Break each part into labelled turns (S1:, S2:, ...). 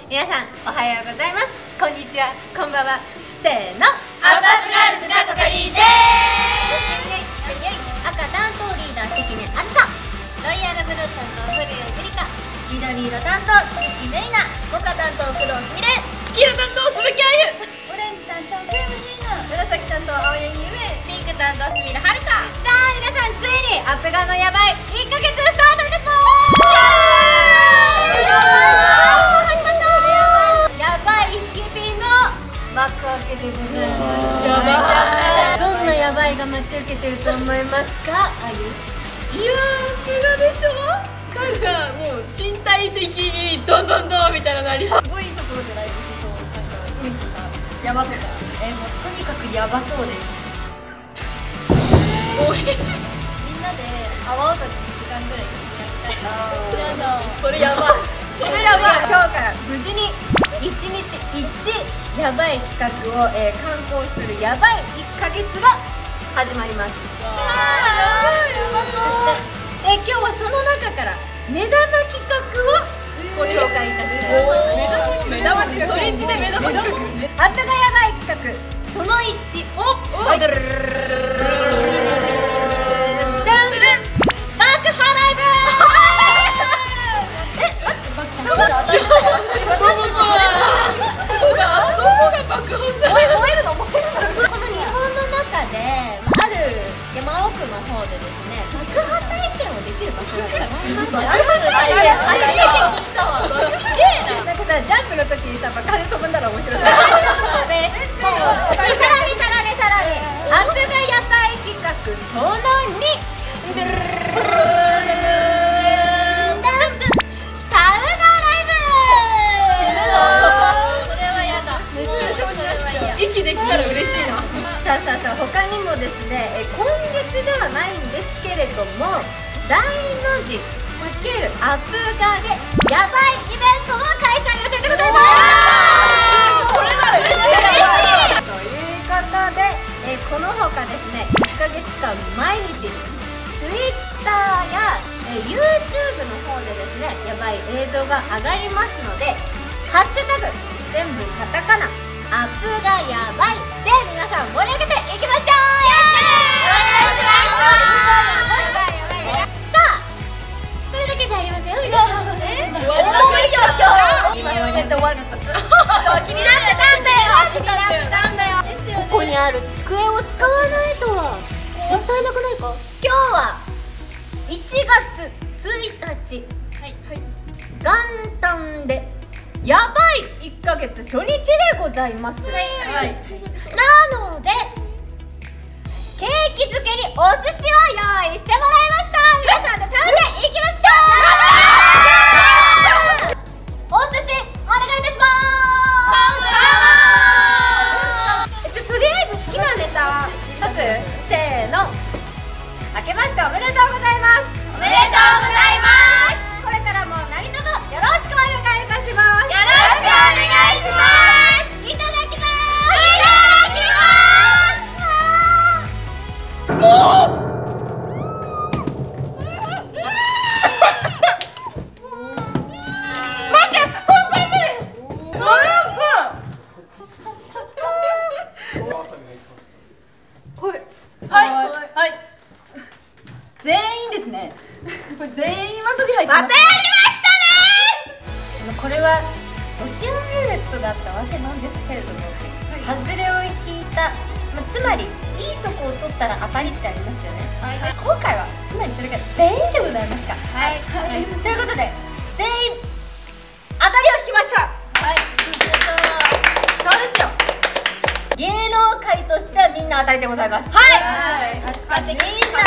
S1: 皆さんおはようございます。こんにちは、こんばんは。せーの、
S2: アッパーガールズがここにでーす。
S1: 赤担当リーダー関根あずさ、
S2: ロイヤルブルー担当古谷ゆりか、緑色担当鈴木玲奈、モカ担当工藤すみれ、
S1: 黄色担当鈴木あゆ、
S2: オレンジ担当クームジーノ、紫担当青柳ゆめ、ピンク担当すみれはるか。
S1: さあ皆さん、ついにアップガーのやばい1ヶ月スタートいたします。やばい日々の幕開けでございます。
S2: やばい。
S1: どんなやばいが待ち受けてると思いますか、あゆ。
S2: いやー、無駄でしょ。なんかもう身体的にどんどんどんみたいななりすごいところじゃないです。そうなんか海とか山とかもうとにかくやばそうです。もうみんなで阿波踊り2時間ぐらい一緒にやりたいな。それやばい。それやばい。
S1: 今日から無事に1日1やばい企画を、敢行するやばい1ヶ月が始まります。
S2: やばそう。
S1: 今日はその中から目玉企画をご紹介いたします。
S2: 目玉ってそれんちで目玉企画。
S1: あったがやばい企画その1をバックハライブ。
S2: どこが爆発する。
S1: 燃えるのこの日本の中である山奥の方でですね、爆破体験をできる場所だと思います。なんかさ、ジャンプの時にさ、爆破で飛ぶんだら面白そう。さらにアップがやばい企画その2。
S2: 息できたら嬉しいな。
S1: さあ他にもですね、今月ではないんですけれども、大の字×アップガーでやばいイベントを開催予定でございます。
S2: これは嬉しい。
S1: ということで、このほかですね、1ヶ月間毎日 Twitter や、YouTube の方でですね、やばい映像が上がりますので、ハッシュタグ全部カタカナアップがやばいで皆さん盛り上げていきましょう。さあ、これだけじゃありませんよ。皆さんね、今締めて終わった。気になってたんだよ。ここにある机を使わないとはもったいなくないか。今日は1月1日、元旦でやばい1ヶ月初日でございます。なのでケーキ漬けにお寿司を用意してもらいました。皆さんで食べていきましょう。お寿司お願いいたします。とりあえず好きなネタ一つ、せーの。明けましておめでとうございます。
S2: おめでとうございます。
S1: これからも何卒よろしくお願いいたします。
S2: よろしくお願いします。
S1: いただきます。
S2: 全員ですね。これ全員わさび入ってます。
S1: またやりましたね。これはロシアンルーレットだったわけなんですけれども、外れを引いた、つまりいいとこを取ったら当たりってありますよね。今回はつまりそれが全員でございました。ということで全員当たりを引きました。そうですよ。芸能界としてはみんな当たりでございます。
S2: 確かに。
S1: みんな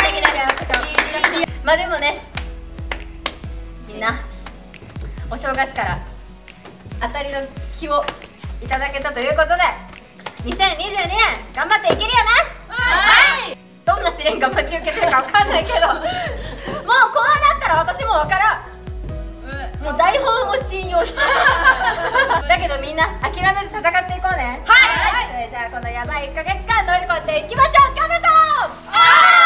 S1: まあでもね、みんなお正月から当たりの気をいただけたということで、2022年頑張っていけるよね。どんな試練が待ち受けてるかわかんないけどもうこうなったら私もわからん。もう台本を信用してだけどみんな諦めず戦っていこうね。それじゃあこのやばい1ヶ月間乗り越えていきましょう。カメラさん